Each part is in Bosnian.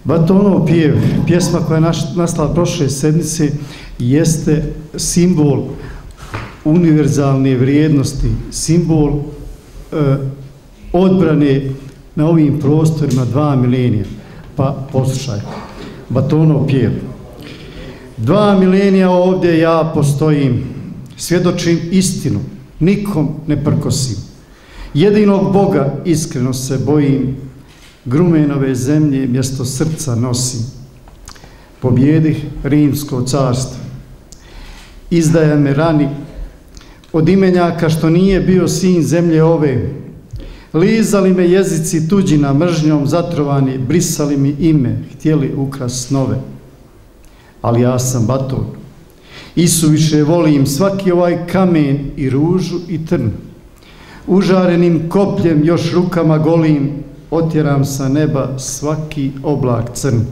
Batonov pjev, pjesma koja je nastala prošle sedmice, jeste simbol univerzalne vrijednosti, simbol odbrane na ovim prostorima 2 milenija. Pa poslušaj, Batonov pjev. 2 milenija ovdje ja postojim, svjedočim istinu, nikom ne prkosim. Jedinog Boga iskreno se bojim, grumenove zemlje mjesto srca nosim. Pobjedih Rimsko carstvo, izdaja me rani od imenjaka što nije bio sin zemlje ove. Lizali me jezici tuđina mržnjom zatrovani, brisali mi ime, htjeli ukrast snove. Ali ja sam Baton, isuviše volim svaki ovaj kamen i ružu i trn. Užarenim kopljem još rukama golim otjeram sa neba svaki oblak crn.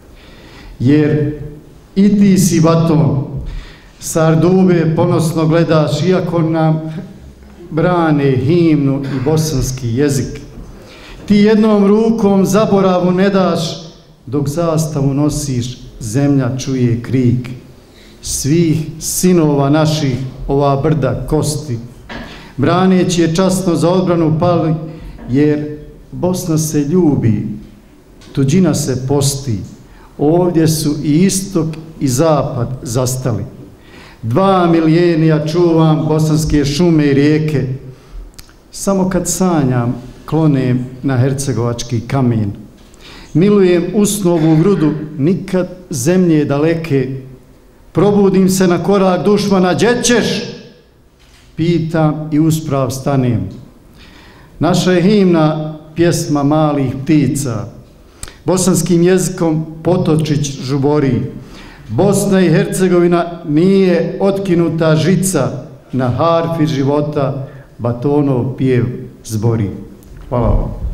Jer i ti si Baton, Sardube ponosno gledaš, iako nam brane himnu i bosanski jezik. Ti jednom rukom zaboravu ne daš, dok zastavu nosiš, zemlja čuje krik. Svih sinova naših ova brda kosti, braneći je časno za odbranu pali, jer Bosna se ljubi, tuđina se posti, ovdje su i istok i zapad zastali. 2 milenija čuvam bosanske šume i rijeke, samo kad sanjam klonem na hercegovački kamen. Milujem usnovu grudu, nikad zemlje daleke, probudim se na korak dušmana, gdje ćeš? Pitam i usprav stanem. Naša je himna pjesma malih ptica, bosanskim jezikom potočić žubori. Bosna i Hercegovina nije otkinuta žica, na harfi života Batonov pjev zbori. Hvala vam.